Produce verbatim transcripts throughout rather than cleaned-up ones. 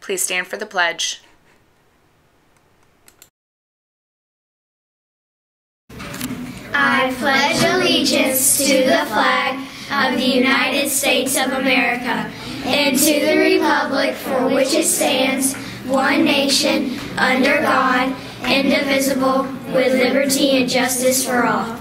Please stand for the pledge. I pledge allegiance to the flag of the United States of America and to the republic for which it stands, one nation, under God, indivisible, with liberty and justice for all.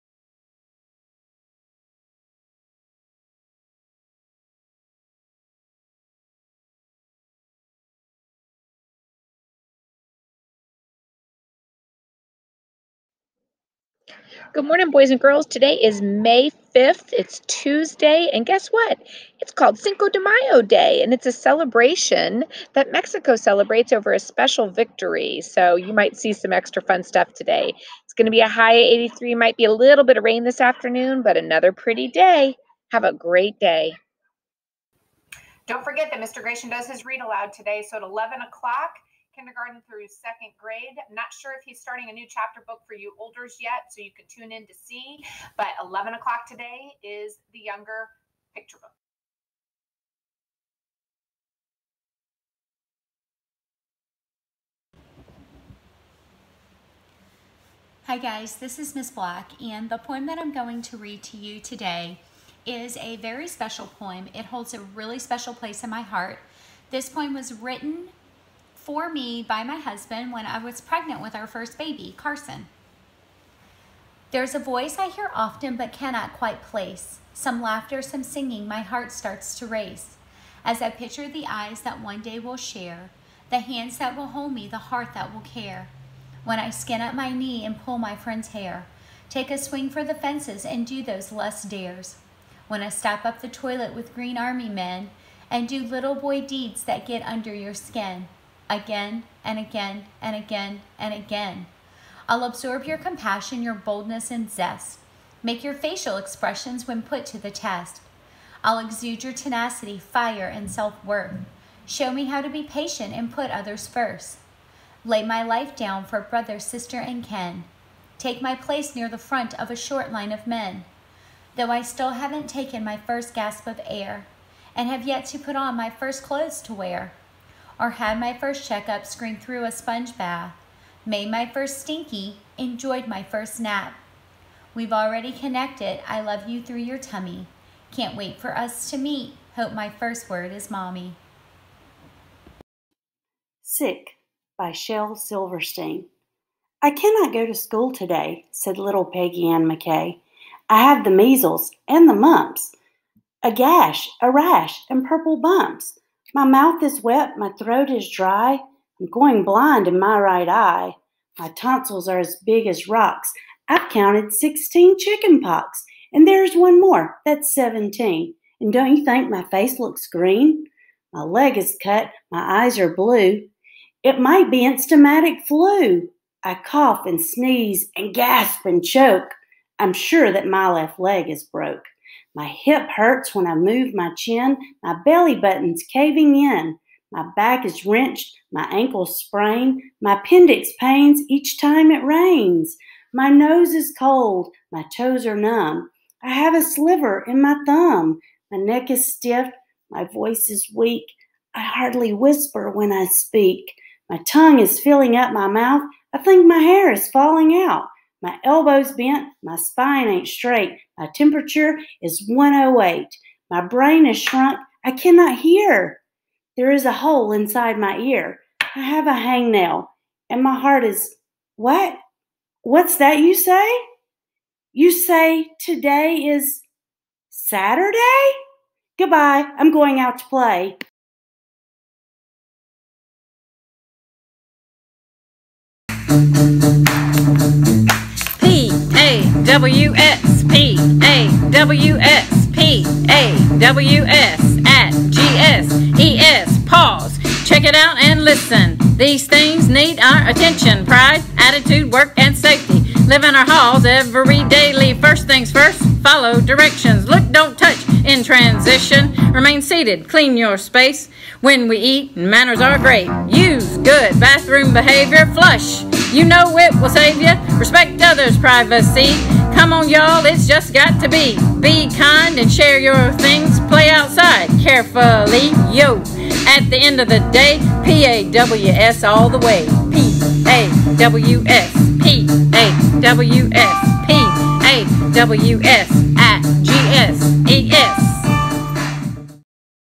Good morning, boys and girls. Today is May fifth. It's Tuesday, and guess what? It's called Cinco de Mayo Day, and it's a celebration that Mexico celebrates over a special victory. So you might see some extra fun stuff today. It's going to be a high of eighty-three. Might be a little bit of rain this afternoon, but another pretty day. Have a great day. Don't forget that Mister Gratian does his read aloud today. So at eleven o'clock, kindergarten through second grade. I'm not sure if he's starting a new chapter book for you olders yet, so you can tune in to see. But eleven o'clock today is the younger picture book. Hi guys, this is Miss Black, and the poem that I'm going to read to you today is a very special poem. It holds a really special place in my heart. This poem was written for me by my husband when I was pregnant with our first baby, Carson. There's a voice I hear often but cannot quite place. Some laughter, some singing, my heart starts to race. As I picture the eyes that one day will share, the hands that will hold me, the heart that will care. When I skin up my knee and pull my friend's hair, take a swing for the fences and do those lust dares. When I step up the toilet with green army men and do little boy deeds that get under your skin. Again and again and again and again. I'll absorb your compassion, your boldness and zest. Make your facial expressions when put to the test. I'll exude your tenacity, fire, and self-worth. Show me how to be patient and put others first. Lay my life down for brother, sister, and kin. Take my place near the front of a short line of men. Though I still haven't taken my first gasp of air and have yet to put on my first clothes to wear, or had my first checkup screened through a sponge bath, made my first stinky, enjoyed my first nap. We've already connected, I love you through your tummy. Can't wait for us to meet, hope my first word is mommy. Sick by Shel Silverstein. I cannot go to school today, said little Peggy Ann McKay. I have the measles and the mumps, a gash, a rash, and purple bumps. My mouth is wet, my throat is dry, I'm going blind in my right eye. My tonsils are as big as rocks. I've counted sixteen chicken pox, and there's one more, that's seventeen. And don't you think my face looks green? My leg is cut, my eyes are blue. It might be enstomatic flu. I cough and sneeze and gasp and choke. I'm sure that my left leg is broke. My hip hurts when I move my chin, my belly button's caving in. My back is wrenched, my ankle's sprained, my appendix pains each time it rains. My nose is cold, my toes are numb. I have a sliver in my thumb. My neck is stiff, my voice is weak. I hardly whisper when I speak. My tongue is filling up my mouth. I think my hair is falling out. My elbow's bent, my spine ain't straight. My temperature is one oh eight. My brain is shrunk, I cannot hear. There is a hole inside my ear. I have a hangnail, and my heart is, what? What's that you say? You say today is Saturday? Goodbye, I'm going out to play. P A W S, P A W S, P A W S, at G S E S, pause, check it out and listen. These things need our attention, pride, attitude, work, and safety. Live in our halls every daily. First things first, follow directions. Look, don't touch in transition. Remain seated, clean your space. When we eat, manners are great. Use good bathroom behavior, flush. You know it will save you. Respect others' privacy. Come on, y'all, it's just got to be. Be kind and share your things. Play outside carefully, yo. At the end of the day, P A W S all the way. P A W S, P A W S, P A W S at G S E S.